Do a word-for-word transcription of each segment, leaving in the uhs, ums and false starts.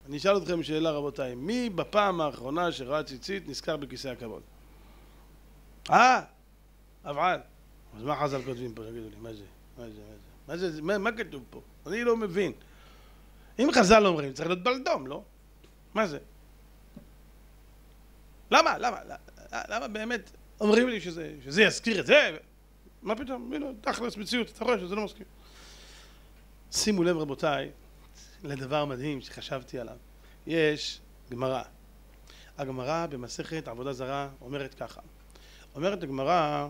אני אשאל אתכם שאלה רבותיי, מי בפעם האחרונה שראה ציצית נזכר בכיסא הכבוד? אה, אבל. אז מה חז"ל כותבים פה? תגידו לי, מה זה? מה זה? מה זה? מה, מה כתוב פה? אני לא מבין. אם חז"ל אומרים, צריך להיות בלדום, לא? מה זה? למה? למה? למה באמת אומרים לי שזה, שזה יזכיר את זה? מה פתאום? הנה, תכלס מציאות, אתה רואה שזה לא מזכיר. שימו לב רבותיי, לדבר מדהים שחשבתי עליו. יש גמרא. הגמרא במסכת עבודה זרה אומרת ככה. אומרת הגמרא,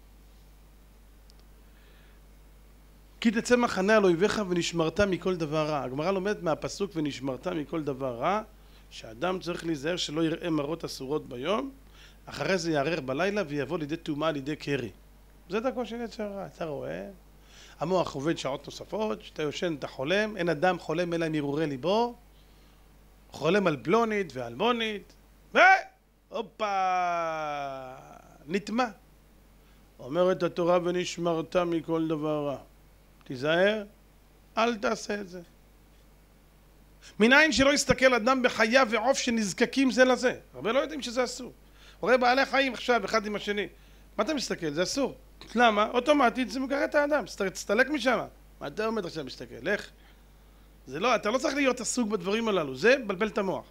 כי תצא מחנה על אויביך ונשמרת מכל דבר רע. הגמרא לומדת מהפסוק ונשמרת מכל דבר רע, שאדם צריך להיזהר שלא יראה מראות אסורות ביום, אחרי זה יערער בלילה ויבוא לידי טומאה לידי קרי. זה דרכו של יצר הרע. אתה רואה? המוח עובד שעות נוספות, שאתה יושן, אתה חולם, אין אדם חולם אלא עם הרהורי ליבו, חולם על פלונית ואלמונית, ו... הופה! נטמע. אומרת התורה ונשמרת מכל דבר רע. תיזהר, אל תעשה את זה. מנין שלא יסתכל אדם בחיה ועוף שנזקקים זה לזה. הרבה לא יודעים שזה אסור. רואה בעלי חיים עכשיו אחד עם השני. מה אתה מסתכל? זה אסור. למה? אוטומטית זה מגרה את האדם. תסתלק משם. מה אתה עומד עכשיו מסתכל? לך. זה לא, אתה לא צריך להיות עסוק בדברים הללו. זה בלבל את המוח.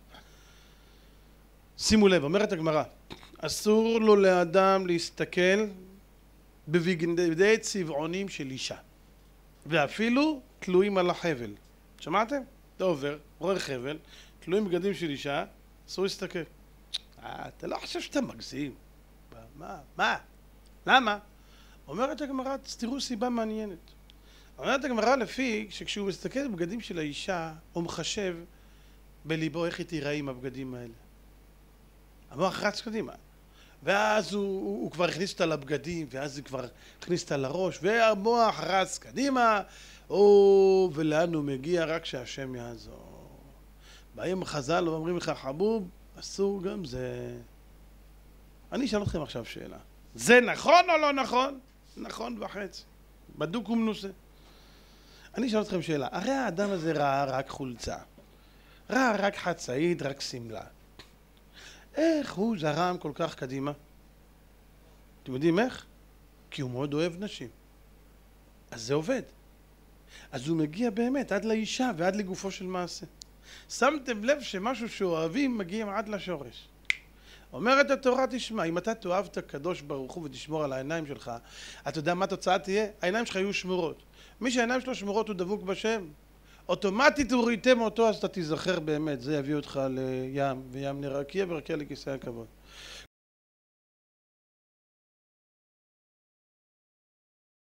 שימו לב, אומרת הגמרא, אסור לו לאדם להסתכל בבגדי צבעונים של אישה. ואפילו תלויים על החבל. שמעתם? אתה עובר, רואה חבל, תלויים בגדים של אישה, אסור להסתכל. אה, אתה לא חושב שאתה מגזים. מה? מה? למה? אומרת הגמרא, תראו סיבה מעניינת. אומרת הגמרא לפי שכשהוא מסתכל בבגדים של האישה, הוא מחשב בליבו איך היא תיראה עם הבגדים האלה. המוח רץ קדימה. ואז הוא, הוא, הוא כבר הכניס אותה לבגדים, ואז הוא כבר הכניס אותה לראש, והמוח רץ קדימה, או, ולאן הוא מגיע? רק שהשם יעזור. באים חז"ל ואומרים לך, חבוב, אסור גם זה. אני אשאל אתכם עכשיו שאלה. זה נכון או לא נכון? נכון וחצי. בדוק ומנוסה. אני אשאל אתכם שאלה. הרי האדם הזה ראה רק חולצה. ראה רק חצאית, רק סמלה. איך הוא זרם כל כך קדימה? אתם יודעים איך? כי הוא מאוד אוהב נשים. אז זה עובד. אז הוא מגיע באמת עד לאישה ועד לגופו של מעשה. שמתם לב שמשהו שאוהבים מגיע עד לשורש. אומרת התורה, תשמע, אם אתה תאהב את הקדוש ברוך הוא ותשמור על העיניים שלך, אתה יודע מה התוצאה תהיה? העיניים שלך יהיו שמורות. מי שהעיניים שלו שמורות הוא דבוק בשם. אוטומטית הוא ראיתם אותו, אז אתה תיזכר באמת. זה יביא אותך לים, וים נרקיע ורקיע לכיסא הכבוד.